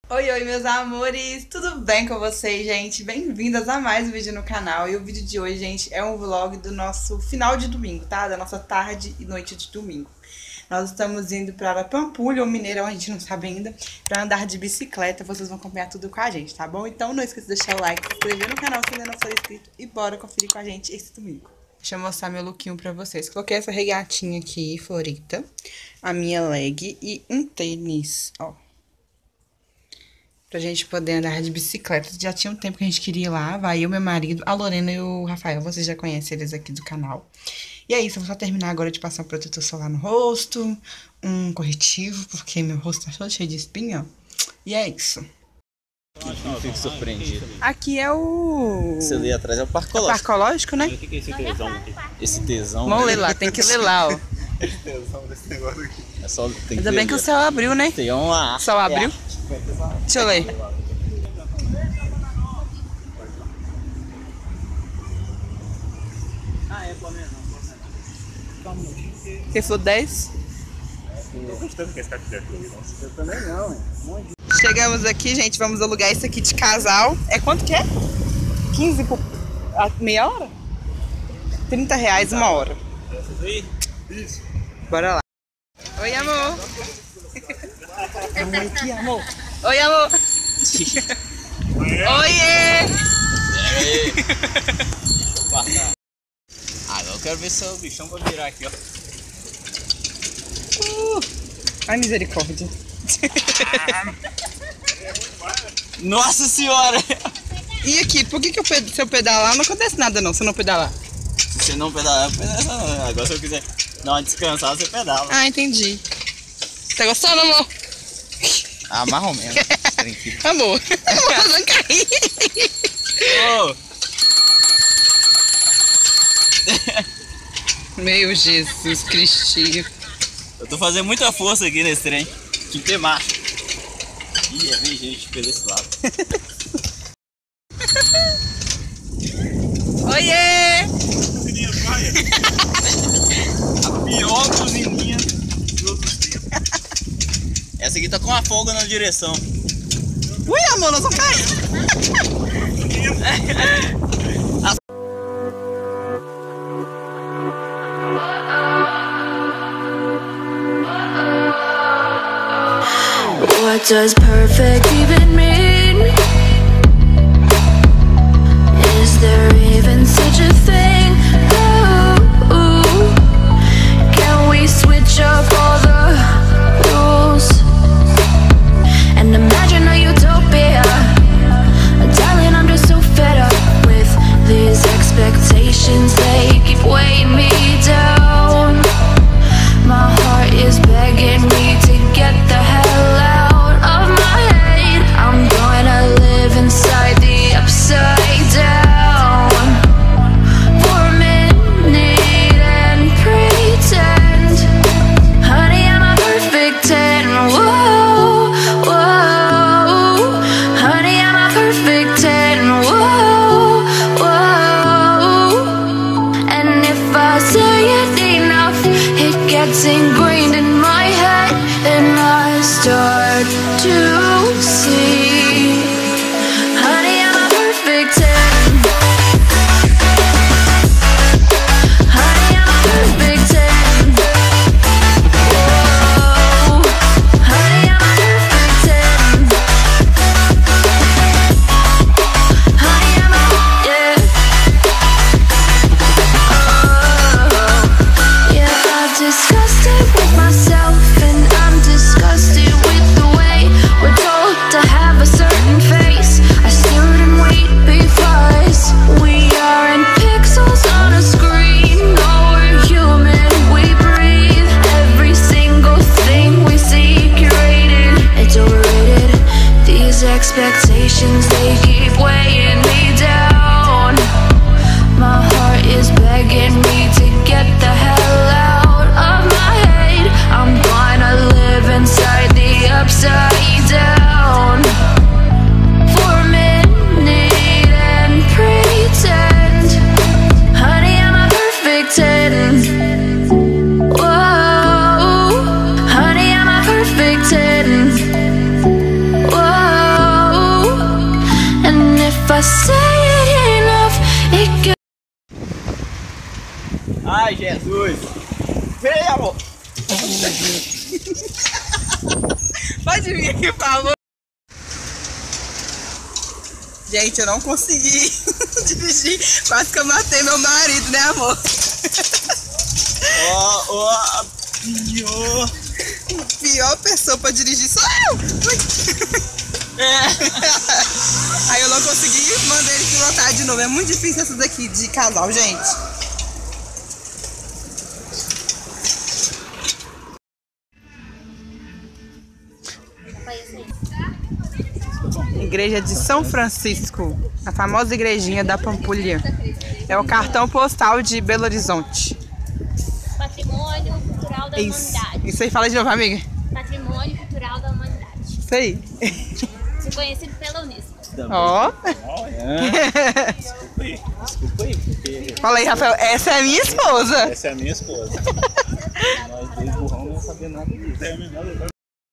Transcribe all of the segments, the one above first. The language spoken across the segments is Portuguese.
Oi, oi, meus amores! Tudo bem com vocês, gente? Bem-vindas a mais um vídeo no canal. E o vídeo de hoje, gente, é um vlog do nosso final de domingo, tá? Da nossa tarde e noite de domingo. Nós estamos indo para Pampulha ou Mineirão, a gente não sabe ainda, para andar de bicicleta. Vocês vão acompanhar tudo com a gente, tá bom? Então não esqueça de deixar o like, se inscrever no canal se ainda não for inscrito e bora conferir com a gente esse domingo. Deixa eu mostrar meu lookinho pra vocês. Coloquei essa regatinha aqui, florita, a minha leg e um tênis, ó. Pra gente poder andar de bicicleta. Já tinha um tempo que a gente queria ir lá. Vai eu, meu marido, a Lorena e o Rafael. Vocês já conhecem eles aqui do canal. E é isso, eu vou só terminar agora de passar um protetor solar no rosto. Um corretivo, porque meu rosto tá todo cheio de espinha, ó. E é isso. Não fico surpreendido. Aqui é o... Você ali atrás é o Parque Ecológico. Parque Ecológico, né? O que é esse tesão aqui? Esse tesão. Vamos ler lá, tem que ler lá, ó. Esse tesão desse negócio aqui. É só, tem Ainda bem que o céu abriu, né? Tem uma... O céu abriu? Deixa eu ler. Quem falou 10? Tô gostando que esse cara tiver aqui. Eu também não, Chegamos aqui, gente, vamos alugar isso aqui de casal. É quanto que é? 15 por meia hora? 30 reais uma hora. Isso. Bora lá. Oi, amor. Aqui, amor. Oi, amor. Oiê! Agora eu quero ver se o bichão vai virar aqui, ó. Ai, misericórdia. Nossa senhora! E aqui, por que se eu pedalar não acontece nada não, se eu não pedalar? Se você não pedalar, não. Agora se eu quiser dar uma descansada, você pedala. Ah, entendi. Tá gostando, amor? Ah, mais ou menos. Amor, não caí. Oh. Meu Jesus Cristinho. Eu tô fazendo muita força aqui nesse trem. Tinha que ter marcha. Ih, vem gente pelo esse lado. Oiê! Cozinha praia. A pior cozinha de outros tempos. Essa aqui tá com uma folga na direção. Ui, amor, nós vamos cair. What does perfect even mean? Is there even such a thing? Ooh, can we switch up all the rules and imagine a utopia? Darling, I'm just so fed up with these expectations. They keep weighing me down. My heart is begging me to get the hell out of my head. I'm gonna live inside the upside down for a minute and pretend, honey, I'm a perfect 10. Whoa, whoa, honey, I'm a perfect 10. Whoa, whoa, and if I say it enough, it gets ingrained in my head, and I start to see, honey, I'm a perfect 10. Honey, I'm a perfect 10. Whoa, honey, I'm a perfect 10. Honey, I'm a, yeah. Oh, yeah, I've discussed it with myself, and I'm disgusted with the way we're told to have a certain face. I stood and wait because we aren't pixels on a screen. No, we're human, we breathe. Every single thing we see curated, it's overrated. These expectations, they keep weighing me down. My heart is begging me to get the hell out of my head. I'm gonna live inside the upside down for a minute and pretend, honey, I'm a perfect 10. Whoa, honey, I'm a perfect 10. Whoa. Gente, eu não consegui dirigir. Quase que eu matei meu marido, né, amor? Ó, Pior pessoa pra dirigir sou eu. Aí eu não consegui, mandei ele pilotar de novo. É muito difícil essa daqui de casal, gente. Igreja de São Francisco, a famosa igrejinha da Pampulha. É o cartão postal de Belo Horizonte. Patrimônio Cultural da Humanidade. Isso aí, fala de novo, amiga. Patrimônio Cultural da Humanidade. Isso aí. Conhecido pela Unesco. Ó. Desculpa aí, porque Fala aí, Rafael. Essa é a minha esposa. Essa é a minha esposa. nós dois burrão não sabemos nada disso. É a menor do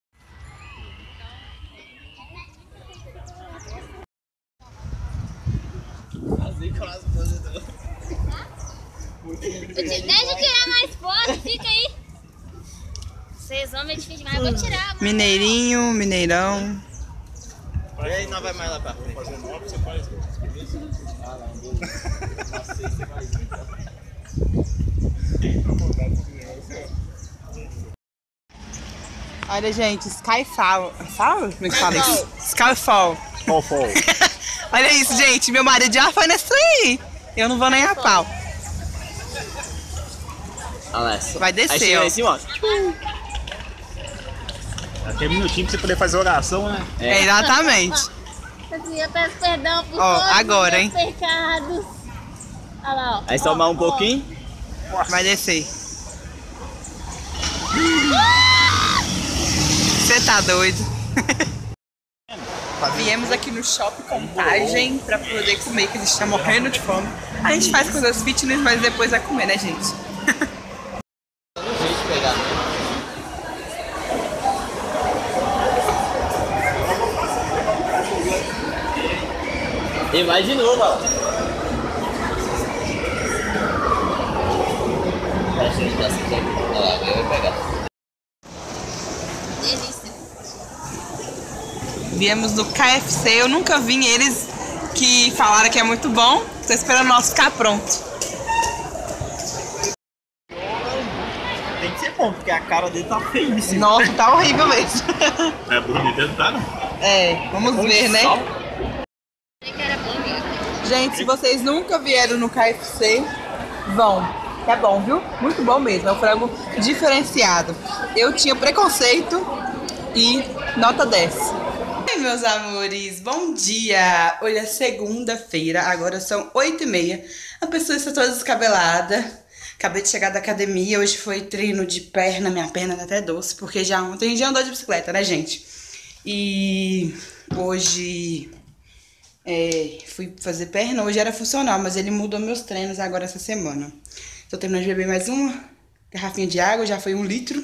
Deixa eu tirar mais fotos, fica aí. Vocês homens é difícil demais, eu vou tirar. Mano. Mineirinho, Mineirão. E aí, não vai mais lá pra frente. fazer nova, você faz. Olha, gente, Skyfall. Como é que fala isso? Skyfall. Qual foi? Olha isso, gente. Meu marido já foi nesse aí. Eu não vou nem a pau. Alessa. Vai descer, Aí chega ó. lá em cima, ó. Aquele minutinho pra você poder fazer oração, né? É, exatamente. Eu peço perdão por Ó, todos agora, os hein? meus pecados. Olha lá, ó. Aí tomar um pouquinho. Vai descer. Você tá doido? Viemos aqui no Shopping Contagem pra poder comer, que a gente tá morrendo de fome. A gente faz coisas fitness, mas depois vai comer, né, gente? Deixa eu pegar. E vai de novo, ó. Deixa eu dar essa aqui. Olha lá, eu vou pegar. Delícia. Viemos no KFC, eu nunca vi eles que falaram que é muito bom. Tô esperando o nosso ficar pronto. Tem que ser bom, porque a cara dele tá feíssima. Nossa, tá horrível mesmo. É bonito, não tá não? É, vamos ver, né? Achei que era bom mesmo. Gente, se vocês nunca vieram no KFC, vão. É bom, viu? Muito bom mesmo. É um frango diferenciado. Eu tinha preconceito e nota 10. Oi, meus amores. Bom dia. Hoje é segunda-feira. Agora são 8h30. A pessoa está toda descabelada. Acabei de chegar da academia. Hoje foi treino de perna. Minha perna tá até doce. Porque já ontem já andou de bicicleta, né, gente? E hoje... fui fazer perna, hoje era funcional, mas ele mudou meus treinos agora essa semana. Tô terminando de beber mais uma garrafinha de água, já foi 1 litro.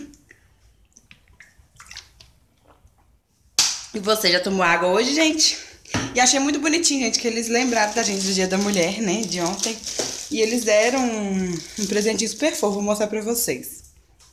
E você já tomou água hoje, gente? E achei muito bonitinho, gente, que eles lembraram da gente do Dia da Mulher, né, de ontem. E eles deram um presentinho super fofo, vou mostrar pra vocês.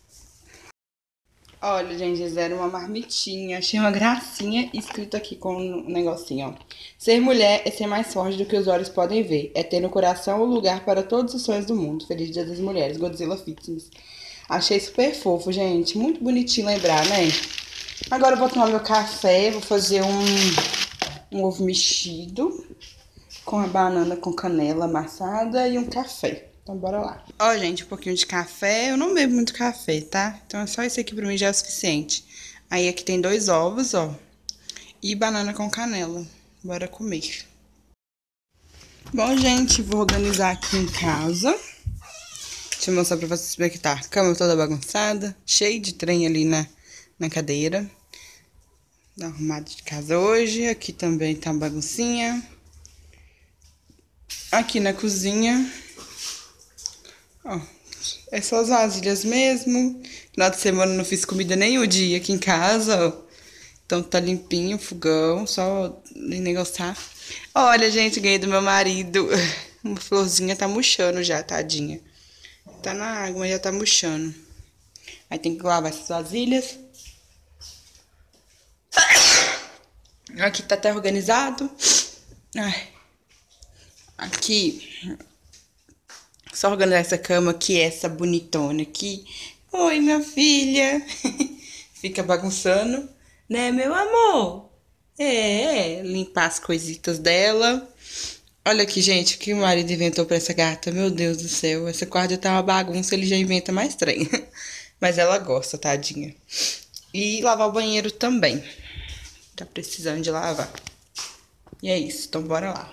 Olha, gente, eles deram uma marmitinha, achei uma gracinha, escrito aqui com um negocinho, ó. Ser mulher é ser mais forte do que os olhos podem ver, é ter no coração o lugar para todos os sonhos do mundo. Feliz Dia das Mulheres, Godzilla Fitness. Achei super fofo, gente, muito bonitinho lembrar, né? Agora eu vou tomar meu café, vou fazer um ovo mexido com a banana com canela amassada e um café. Então, bora lá. Ó, gente, um pouquinho de café. Eu não bebo muito café, tá? Então, só esse aqui pra mim já é o suficiente. Aí, aqui tem 2 ovos, ó. E banana com canela. Bora comer. Bom, gente, vou organizar aqui em casa. Deixa eu mostrar pra vocês como é que tá. A cama toda bagunçada. Cheio de trem ali na cadeira. Dá uma arrumada de casa hoje. Aqui também tá uma baguncinha. Aqui na cozinha... Ó, é só as vasilhas mesmo. Final de semana eu não fiz comida nem o dia aqui em casa, ó. Então tá limpinho o fogão, só negociar. Olha, gente, ganhei do meu marido. Uma florzinha tá murchando já, tadinha. Tá na água, mas já tá murchando. Aí tem que lavar essas vasilhas. Aqui tá até organizado. Ai. Aqui. Só organizar essa cama aqui, essa bonitona aqui. Oi, minha filha. Fica bagunçando, né, meu amor? Limpar as coisitas dela. Olha aqui, gente, o que o marido inventou pra essa gata. Meu Deus do céu, essa quarta tá uma bagunça, ele já inventa mais trem. Mas ela gosta, tadinha. E lavar o banheiro também. Tá precisando de lavar. E é isso, então bora lá.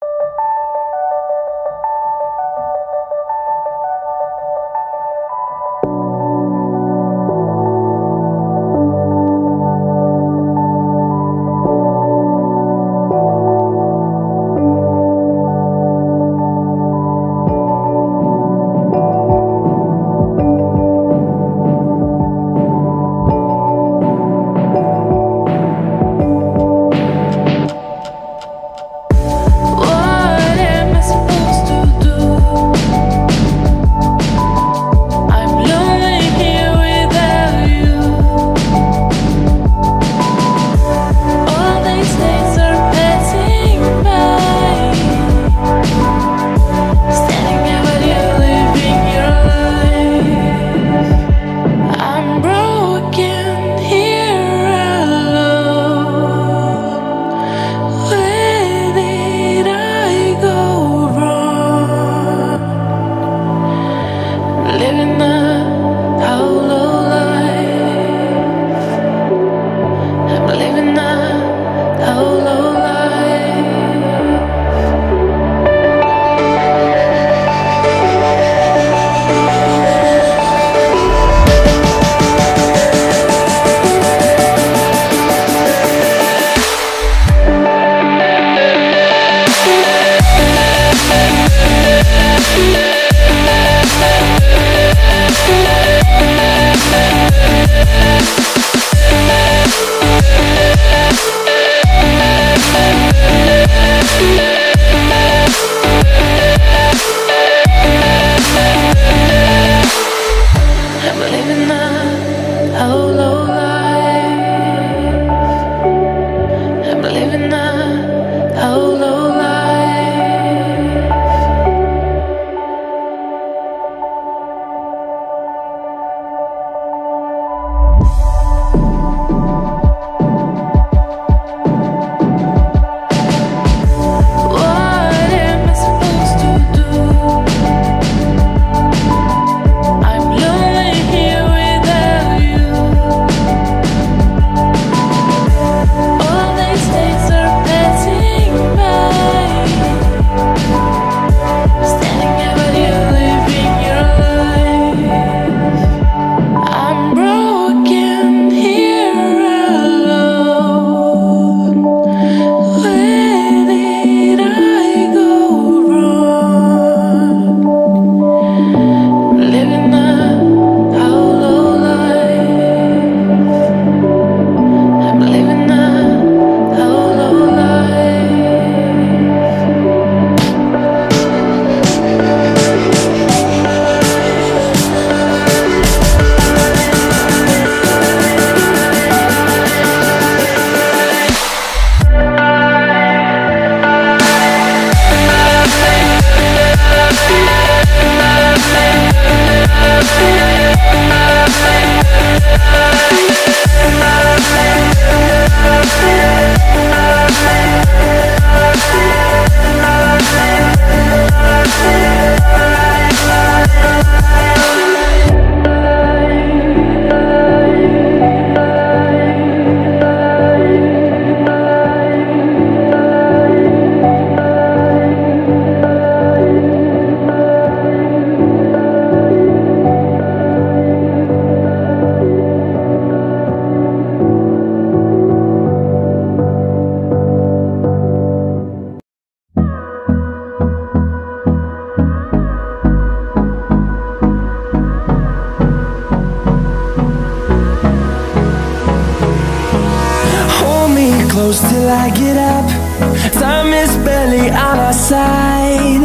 close till I get up. Time is barely on our side.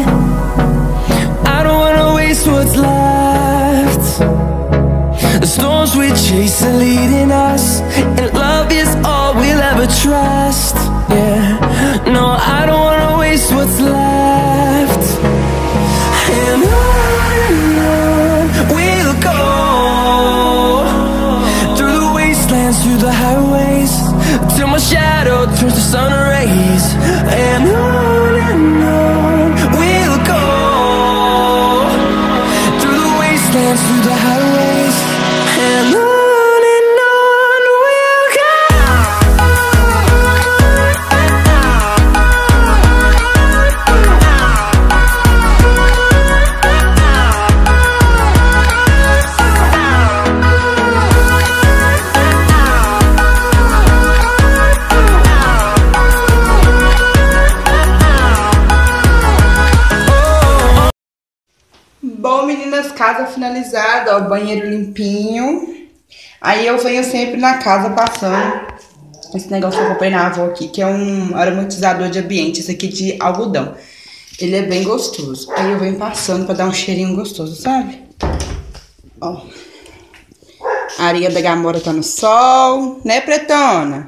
I don't wanna waste what's left. The storms we chase are leading us, and love is all we'll ever trust. Yeah, no, I don't wanna Bom, meninas, casa finalizada, ó, banheiro limpinho. Aí eu venho sempre na casa passando esse negócio que eu comprei na avó aqui, que é um aromatizador de ambiente, esse aqui de algodão. Ele é bem gostoso. Aí eu venho passando pra dar um cheirinho gostoso, sabe? Ó. A areia da Gamora tá no sol, né, pretona?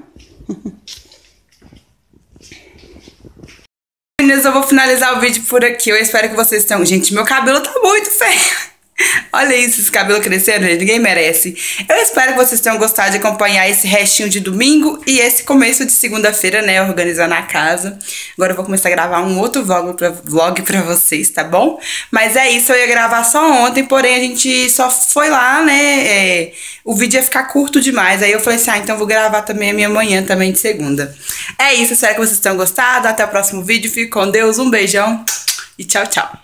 Meninas, eu vou finalizar o vídeo por aqui. Eu espero que vocês tenham... Gente, meu cabelo tá muito feio. Olha isso, esse cabelo crescendo, gente, ninguém merece. Eu espero que vocês tenham gostado de acompanhar esse restinho de domingo e esse começo de segunda-feira, né, organizando a casa. Agora eu vou começar a gravar um outro vlog pra vocês, tá bom? Mas é isso, eu ia gravar só ontem, porém a gente só foi lá, né, o vídeo ia ficar curto demais. Aí eu falei assim, então eu vou gravar também a minha manhã também de segunda. É isso, espero que vocês tenham gostado, até o próximo vídeo, fique com Deus, um beijão e tchau, tchau.